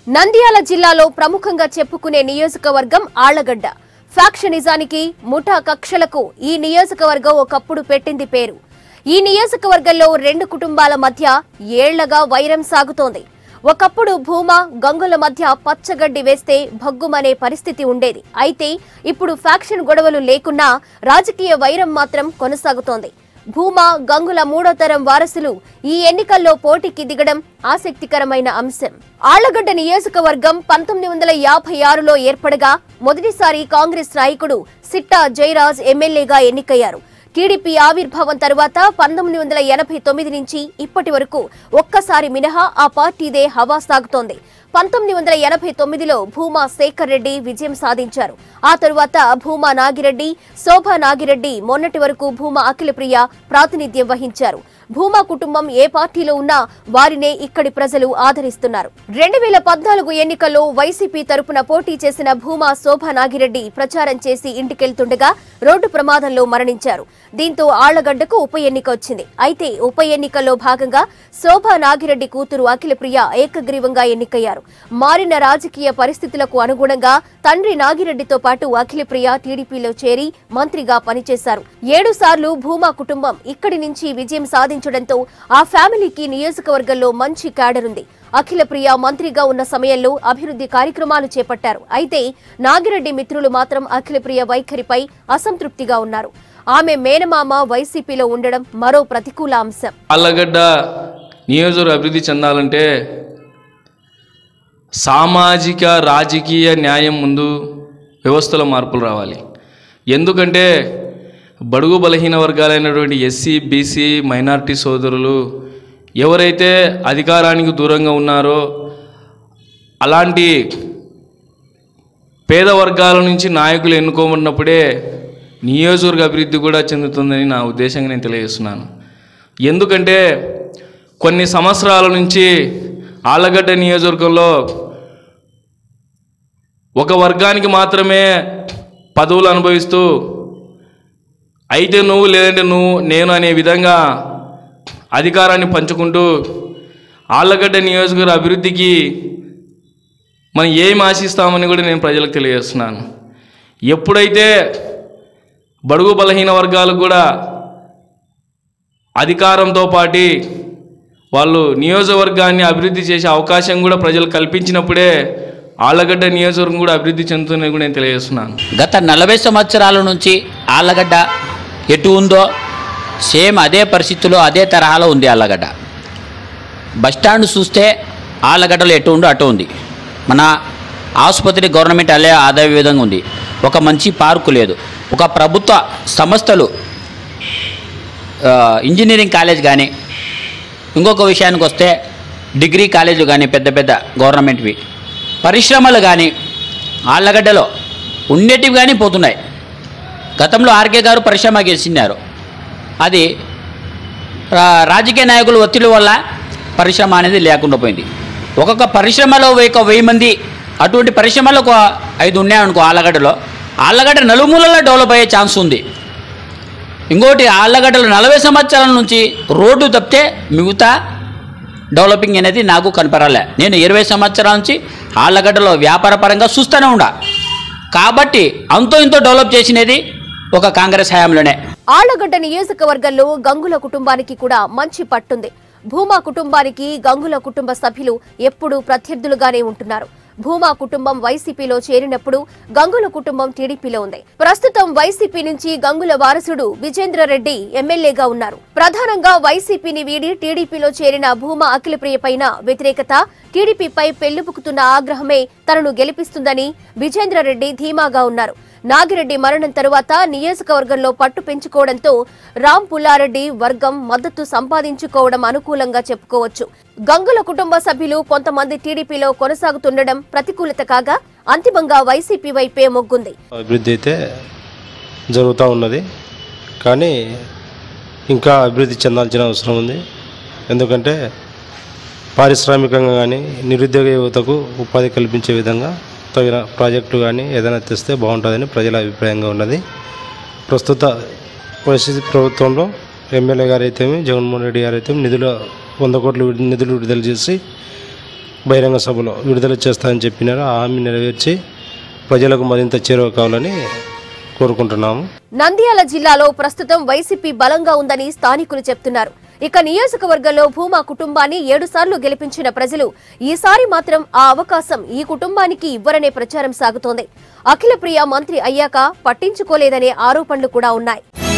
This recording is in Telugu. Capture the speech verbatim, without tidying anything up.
నంద్యాల జిల్లాలో ప్రముఖంగా చెప్పుకునే నియోజకవర్గం ఆళ్లగడ్డ. ఫ్యాక్షనిజానికి, ముఠా కక్షలకు ఈ నియోజకవర్గం ఒకప్పుడు పెట్టింది పేరు. ఈ నియోజకవర్గంలో రెండు కుటుంబాల మధ్య ఏళ్లగా వైరం సాగుతోంది. ఒకప్పుడు భూమా, గంగుల మధ్య పచ్చగడ్డి వేస్తే భగ్గుమనే పరిస్థితి ఉండేది. అయితే ఇప్పుడు ఫ్యాక్షన్ గొడవలు లేకున్నా రాజకీయ వైరం మాత్రం కొనసాగుతోంది. భూమా, గంగుల మూడో తరం వారసులు ఈ ఎన్నికల్లో పోటీకి దిగడం ఆసక్తికరమైన అంశం. ఆళ్లగడ్డ నియోజకవర్గం పంతొమ్మిది వందల యాభై ఆరులో ఏర్పడగా మొదటిసారి కాంగ్రెస్ నాయకుడు సిట్టా జయరాజ్ ఎమ్మెల్యేగా ఎన్నికయ్యారు. టీడీపీ ఆవిర్భావం తర్వాత పంతొమ్మిది వందల ఎనభై తొమ్మిది నుంచి ఇప్పటి వరకు ఒక్కసారి మినహా ఆ పార్టీదే హవా సాగుతోంది. పంతొమ్మిది వందల ఎనభై తొమ్మిదిలో భూమా శేఖర్ రెడ్డి విజయం సాధించారు. ఆ తరువాత భూమా నాగిరెడ్డి, శోభా నాగిరెడ్డి, మొన్నటి వరకు భూమా అఖిలప్రియ ప్రాతినిధ్యం వహించారు. భూమా కుటుంబం ఏ పార్టీలో ఉన్నా వారినే ఇక్కడి ప్రజలు ఆదరిస్తున్నారు. రెండు వేల పద్నాలుగు ఎన్నికల్లో వైసీపీ తరపున పోటీ చేసిన భూమా శోభా నాగిరెడ్డి ప్రచారం చేసి ఇంటికెళ్తుండగా రోడ్డు ప్రమాదంలో మరణించారు. దీంతో ఆళ్లగడ్డకు ఉప ఎన్నిక వచ్చింది. అయితే ఉప ఎన్నికల్లో భాగంగా శోభా నాగిరెడ్డి కూతురు అఖిలప్రియ ఏకగ్రీవంగా ఎన్నికయ్యారు. మారిన రాజకీయ పరిస్థితులకు అనుగుణంగా తండ్రి నాగిరెడ్డితో పాటు అఖిలప్రియ టీడీపీలో చేరి మంత్రిగా పనిచేశారు. ఏడు సార్లు భూమా కుటుంబం ఇక్కడి నుంచి విజయం సాధించడంతో ఆ ఫ్యామిలీకి నియోజకవర్గంలో మంచి క్యాడర్ ఉంది. అఖిలప్రియ మంత్రిగా ఉన్న సమయంలో అభివృద్ధి కార్యక్రమాలు చేపట్టారు. అయితే నాగిరెడ్డి మిత్రులు మాత్రం అఖిలప్రియ వైఖరిపై అసంతృప్తిగా ఉన్నారు. ఆమె మేనమామ వైసీపీలో ఉండడం మరో ప్రతికూల అంశం. ఆళ్లగడ్డ నియోజకవర్గం అభివృద్ధి చెందాలంటే సామాజిక రాజకీయ న్యాయం ముందు వ్యవస్థలో మార్పులు రావాలి. ఎందుకంటే బడుగు బలహీన వర్గాలైనటువంటి ఎస్సీ, బీసీ, మైనారిటీ సోదరులు ఎవరైతే అధికారానికి దూరంగా ఉన్నారో అలాంటి పేద వర్గాల నుంచి నాయకులు ఎన్నుకోబడినప్పుడే నియోజకవర్గ అభివృద్ధి కూడా చెందుతుందని నా ఉద్దేశంగా నేను తెలియజేస్తున్నాను. ఎందుకంటే కొన్ని సంవత్సరాల నుంచి ఆళ్లగడ్డ నియోజకవర్గంలో ఒక వర్గానికి మాత్రమే పదవులు అనుభవిస్తూ అయితే నువ్వు లేదంటే నువ్వు నేను అనే విధంగా అధికారాన్ని పంచుకుంటూ ఆళ్లగడ్డ నియోజకవర్గ అభివృద్ధికి మనం ఏం ఆశిస్తామని కూడా నేను ప్రజలకు తెలియజేస్తున్నాను. ఎప్పుడైతే బడుగు బలహీన వర్గాలకు కూడా అధికారంతో పాటు వాళ్ళు నియోజకవర్గాన్ని అభివృద్ధి చేసే అవకాశం కూడా ప్రజలు కల్పించినప్పుడే ఆళ్లగడ్డ నియోజకవర్గం కూడా అభివృద్ధి చెందుతుందని కూడా నేను తెలియజేస్తున్నాను. గత నలభై సంవత్సరాల నుంచి ఆళ్లగడ్డ ఎటు ఉందో సేమ్ అదే పరిస్థితుల్లో అదే తరహాలో ఉంది. ఆళ్లగడ్డ బస్టాండ్ చూస్తే ఆళ్లగడ్డలో ఎటు ఉందో అటు ఉంది. మన ఆసుపత్రి గవర్నమెంట్ అలే అదే విధంగా ఉంది. ఒక మంచి పార్కు లేదు. ఒక ప్రభుత్వ సంస్థలు ఇంజనీరింగ్ కాలేజ్ కానీ, ఇంకొక విషయానికి వస్తే డిగ్రీ కాలేజీలు కానీ పెద్ద పెద్ద గవర్నమెంట్వి, పరిశ్రమలు కానీ ఆళ్లగడ్డలో ఉండేటివి కానీ పోతున్నాయి. గతంలో ఆర్కే గారు పరిశ్రమ గెలిచినారు. అది రాజకీయ నాయకుల ఒత్తిడి వల్ల పరిశ్రమ అనేది లేకుండా పోయింది. ఒక్కొక్క పరిశ్రమలో ఒక వెయ్యి మంది అటువంటి పరిశ్రమలు ఒక ఐదు ఉన్నాయనుకో ఆళ్లగడ్డలో, ఆళ్లగడ్డ నలుమూలలో డెవలప్ అయ్యే ఛాన్స్ ఉంది. ఇంకోటి ఆళ్లగడ్డలో నలభై సంవత్సరాల నుంచి రోడ్డు తప్పితే మిగతా డెవలపింగ్ అనేది నాకు కనపరాలే. నేను ఇరవై సంవత్సరాల నుంచి ఆళ్లగడ్డలో వ్యాపార పరంగా చూస్తూనే ఉండా. కాబట్టి అంతో ఇంతో డెవలప్ చేసినది ఒక కాంగ్రెస్ హయాంలోనే. ఆళ్లగడ్డ నియోజకవర్గంలో గంగుల కుటుంబానికి కూడా మంచి పట్టుంది. భూమా కుటుంబానికి గంగుల కుటుంబ సభ్యులు ఎప్పుడూ ప్రత్యర్థులుగానే ఉంటున్నారు. భూమా కుటుంబం వైసీపీలో చేరినప్పుడు గంగుల కుటుంబం టీడీపీలో ఉంది. ప్రస్తుతం వైసీపీ నుంచి గంగుల వారసుడు విజేంద్రరెడ్డి ఎమ్మెల్యేగా ఉన్నారు. ప్రధానంగా వైసీపీని వీడి టీడీపీలో చేరిన భూమా అఖిలప్రియ పైన వ్యతిరేకత, టీడీపీపై పెళ్లిపుకుతున్న ఆగ్రహమే తనను గెలిపిస్తుందని విజేంద్రరెడ్డి ధీమాగా ఉన్నారు. నాగిరెడ్డి మరణం తరువాత నియోజకవర్గంలో పట్టు పెంచుకోవడంతో రామ్ పుల్లారెడ్డి వర్గం మద్దతు సంపాదించుకోవడం అనుకూలంగా చెప్పుకోవచ్చు. గంగుల కుటుంబ సభ్యులు కొంతమంది టీడీపీలో కొనసాగుతుండడం ప్రతికూలత కాగా అంతిమంగా వైసీపీ వైపే మొగ్గుంది. అభివృద్ధి అయితే జరుగుతూ ఉన్నది, కానీ ఇంకా అభివృద్ధి చెందాల్సిన అవసరం ఉంది. ఎందుకంటే పారిశ్రామికంగా కానీ నిరుద్యోగ యువతకు ఉపాధి కల్పించే విధంగా తగిన ప్రాజెక్టు కానీ ఏదైనా తెస్తే బాగుంటుందని ప్రజల అభిప్రాయంగా ఉన్నది. ప్రస్తుత వైసీపీ ప్రభుత్వంలో ఎమ్మెల్యే గారు అయితే జగన్మోహన్ రెడ్డి గారు అయితే నిధుల వంద కోట్లు నిధులు విడుదల చేసి బహిరంగ సభలో విడుదల చేస్తానని చెప్పినారు. ఆ హామీ నెరవేర్చి ప్రజలకు మరింత చేరువ కావాలని కోరుకుంటున్నాము. నంద్యాల జిల్లాలో ప్రస్తుతం వైసీపీ బలంగా ఉందని స్థానికులు చెప్తున్నారు. ఇక నియోజకవర్గంలో భూమా కుటుంబాన్ని ఏడు సార్లు గెలిపించిన ప్రజలు ఈసారి మాత్రం ఆ అవకాశం ఈ కుటుంబానికి ఇవ్వరనే ప్రచారం సాగుతోంది. అఖిలప్రియ మంత్రి అయ్యాక పట్టించుకోలేదనే ఆరోపణలు కూడా ఉన్నాయి.